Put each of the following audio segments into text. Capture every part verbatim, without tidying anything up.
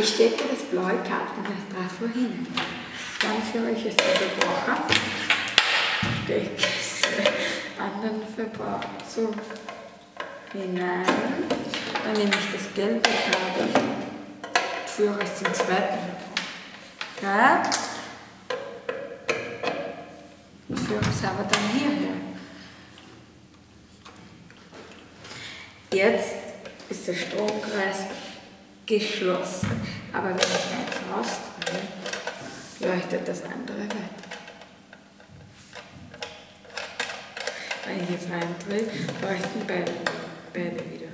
Ich stecke das blaue Kabel in das Trafo hinein. Dann führe ich es zum Verbraucher, stecke es an den Verbraucher so hinein. Dann nehme ich das gelbe Kabel, führe es zum zweiten Verbraucher und führe es aber dann hierher. Jetzt ist der Stromkreis geschlossen, aber wenn ich eins rausdrehe, leuchtet das andere weiter. Wenn ich jetzt reindrehe, leuchten beide, beide wieder.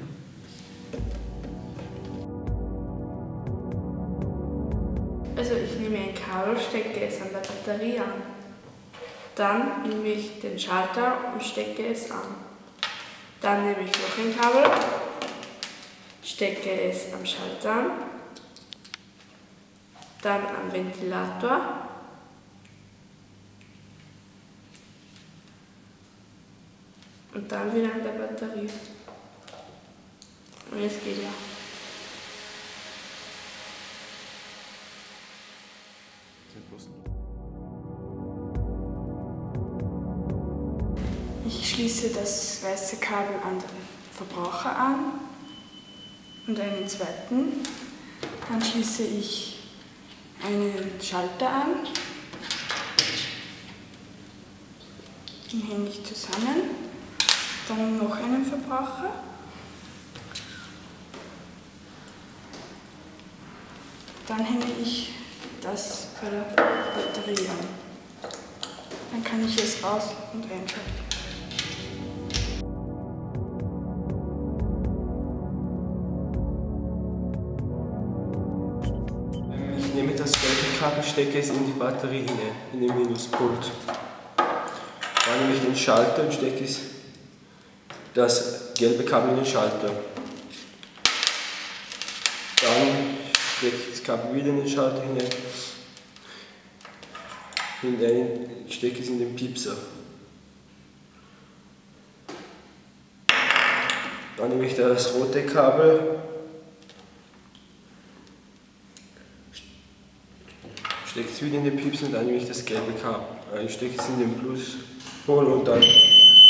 Also ich nehme ein Kabel, stecke es an der Batterie an. Dann nehme ich den Schalter und stecke es an. Dann nehme ich noch ein Kabel, stecke es am Schalter an, dann am Ventilator und dann wieder an der Batterie. Und jetzt geht ja. Ich schließe das weiße Kabel an den Verbraucher an und einen zweiten. Dann schließe ich einen Schalter an. Den hänge ich zusammen. Dann noch einen Verbraucher. Dann hänge ich das bei der Batterie an. Dann kann ich es aus- und einschalten. Ich nehme das gelbe Kabel, stecke es in die Batterie hinein, in den Minuspult. Dann nehme ich den Schalter und stecke es, das gelbe Kabel in den Schalter. Dann stecke ich das Kabel wieder in den Schalter hinein. Hinein stecke es in den Piepser. Dann nehme ich das rote Kabel, stecke es wieder in den Piepser und dann nehme ich das gelbe Kabel. Ich stecke es in den Pluspol und dann